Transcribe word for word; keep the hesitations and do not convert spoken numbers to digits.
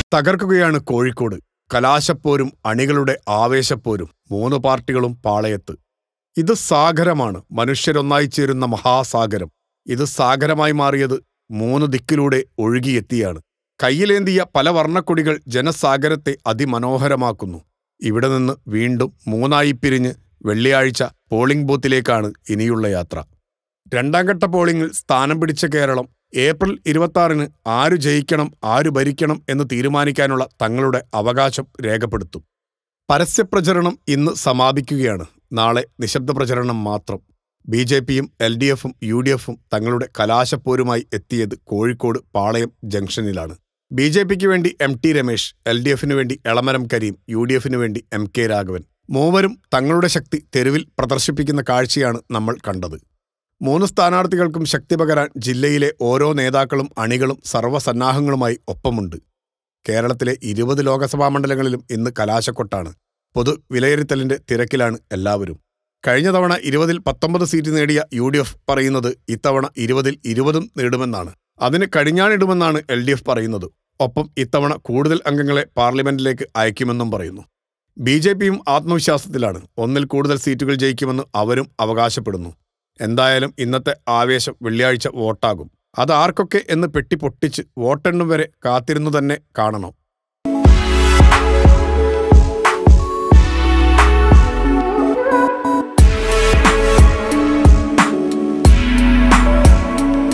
തകർക്കുകയാണ് കോഴിക്കോട്. കലാശപ്പോരും അണികളുടെ ആവേശപ്പോരും. മൂന്ന് പാർട്ടികളും പാളയത്ത്. ഇത് സാഗരമാണ്, മനുഷ്യരൊന്നായി ചേരുന്ന മഹാസാഗരം. ഇത് സാഗരമായി മാറിയത് മൂന്ന് ദിക്കിലൂടെ ഒഴുകിയെത്തിയാണ്. കയ്യിലേന്തിയ പല വർണ്ണക്കൊടികൾ ജനസാഗരത്തെ അതിമനോഹരമാക്കുന്നു. ഇവിടെ നിന്ന് വീണ്ടും മൂന്നായി പിരിഞ്ഞ് വെള്ളിയാഴ്ച പോളിംഗ് ബൂത്തിലേക്കാണ് ഇനിയുള്ള യാത്ര. രണ്ടാംഘട്ട പോളിംഗിൽ സ്ഥാനം പിടിച്ച കേരളം ഏപ്രിൽ ഇരുപത്തിയാറിന് ആരു ജയിക്കണം ആരു ഭരിക്കണം എന്ന് തീരുമാനിക്കാനുള്ള തങ്ങളുടെ അവകാശം രേഖപ്പെടുത്തും. പരസ്യപ്രചരണം ഇന്ന് സമാപിക്കുകയാണ്. നാളെ നിശബ്ദ പ്രചരണം മാത്രം. ബി ജെ പിയും എൽ ഡി എഫും യു ഡി എഫും തങ്ങളുടെ കലാശപ്പോരുമായി എത്തിയത് കോഴിക്കോട് പാളയം ജംഗ്ഷനിലാണ്. ബി ജെ പിക്ക് വേണ്ടി M T Ramesh, L D എഫിനു വേണ്ടി എളമരം കരീം, യു ഡി എഫിനു വേണ്ടി എം കെ രാഘവൻ. മൂവരും തങ്ങളുടെ ശക്തി തെരുവിൽ പ്രദർശിപ്പിക്കുന്ന കാഴ്ചയാണ് നമ്മൾ കണ്ടത്. മൂന്ന് സ്ഥാനാർത്ഥികൾക്കും ശക്തി പകരാൻ ജില്ലയിലെ ഓരോ നേതാക്കളും അണികളും സർവ്വസന്നാഹങ്ങളുമായി ഒപ്പമുണ്ട്. കേരളത്തിലെ ഇരുപത് ലോകസഭാ മണ്ഡലങ്ങളിലും ഇന്ന് കലാശക്കൊട്ടാണ്. പൊതു വിലയിരുത്തലിന്റെ തിരക്കിലാണ് എല്ലാവരും. കഴിഞ്ഞ തവണ ഇരുപതിൽ പത്തൊമ്പത് സീറ്റ് നേടിയ യു ഡി എഫ് പറയുന്നത് ഇത്തവണ ഇരുപതിൽ ഇരുപതും നേടുമെന്നാണ്. അതിന് കടിഞ്ഞാണിടുമെന്നാണ് എൽ ഡി എഫ് പറയുന്നത്. ഒപ്പം ഇത്തവണ കൂടുതൽ അംഗങ്ങളെ പാർലമെന്റിലേക്ക് അയക്കുമെന്നും പറയുന്നു. ബി ജെ പിയും ആത്മവിശ്വാസത്തിലാണ്. ഒന്നിൽ കൂടുതൽ സീറ്റുകൾ ജയിക്കുമെന്ന് അവരും അവകാശപ്പെടുന്നു. എന്തായാലും ഇന്നത്തെ ആവേശം വെള്ളിയാഴ്ച വോട്ടാകും. അത് ആർക്കൊക്കെ എന്ന് പെട്ടി പൊട്ടിച്ച് വോട്ടെണ്ണും വരെ കാത്തിരുന്നു തന്നെ കാണണം.